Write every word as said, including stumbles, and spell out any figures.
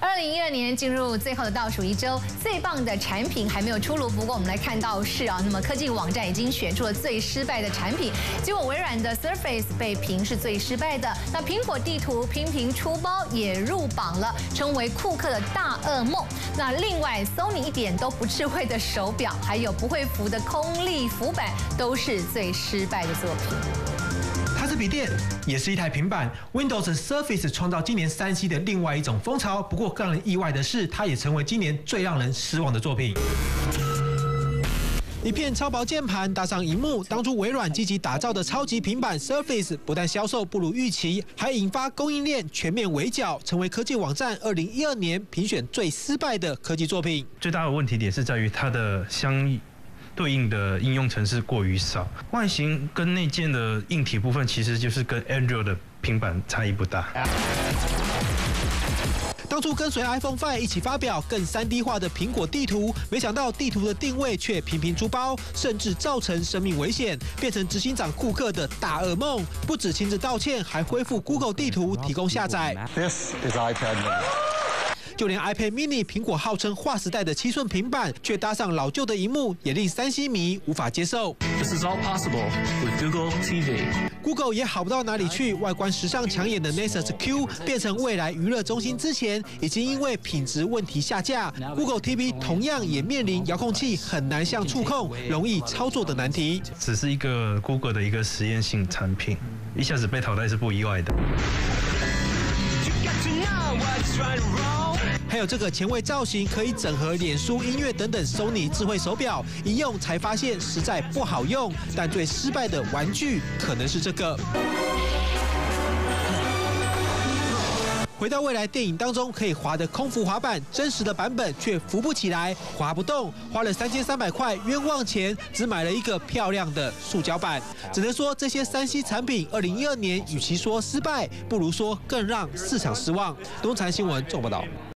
二零一二年进入最后的倒数一周，最棒的产品还没有出炉。不过我们来看到是啊，那么科技网站已经选出了最失败的产品，结果微软的 Surface 被评是最失败的。那苹果地图频频出包也入榜了，称为库克的大噩梦。那另外 Sony 一点都不智慧的手表，还有不会浮的空力浮板，都是最失败的作品。 它是笔电，也是一台平板。Windows Surface 创造今年三 C 的另外一种风潮。不过更让人意外的是，它也成为今年最让人失望的作品。一片超薄键盘搭上荧幕，当初微软积极打造的超级平板 Surface 不但销售不如预期，还引发供应链全面围剿，成为科技网站二零一二年评选最失败的科技作品。 最大的问题点是在于它的相 对应的应用程式过于少，外形跟内建的硬体部分其实就是跟 Android 的平板差异不大。 当初跟随 iPhone 五一起发表更 三 D 化的苹果地图，没想到地图的定位却频频出包，甚至造成生命危险，变成执行长库克的大噩梦。不止亲自道歉，还恢复 Google 地图提供下载。 This is iPad mini. 就连 iPad mini 苹果号称划时代的七寸平板，却搭上老旧的荧幕，也令三 C 迷无法接受。 This is all possible with Google T V. Google 也好不到哪里去，外观时尚抢眼的 Nexus Q 变成未来娱乐中心之前，已经因为品质问题下架。Google T V 同样也面临遥控器很难像触控，容易操作的难题。 只是一个 Google 的一个实验性产品，一下子被淘汰是不意外的。 还有这个前卫造型，可以整合脸书、音乐等等 Sony 智慧手表，一用才发现实在不好用。但最失败的玩具可能是这个。 回到未来电影当中可以滑的空浮滑板，真实的版本却浮不起来，滑不动，花了三千三百块冤枉钱，只买了一个漂亮的塑胶板。只能说这些三 C 产品，二零一二年与其说失败，不如说更让市场失望。东财新闻做报道。